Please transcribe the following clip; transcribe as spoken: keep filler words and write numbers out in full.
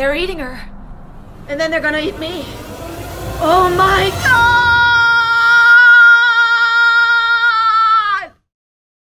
They're eating her. And then they're gonna eat me. Oh my god!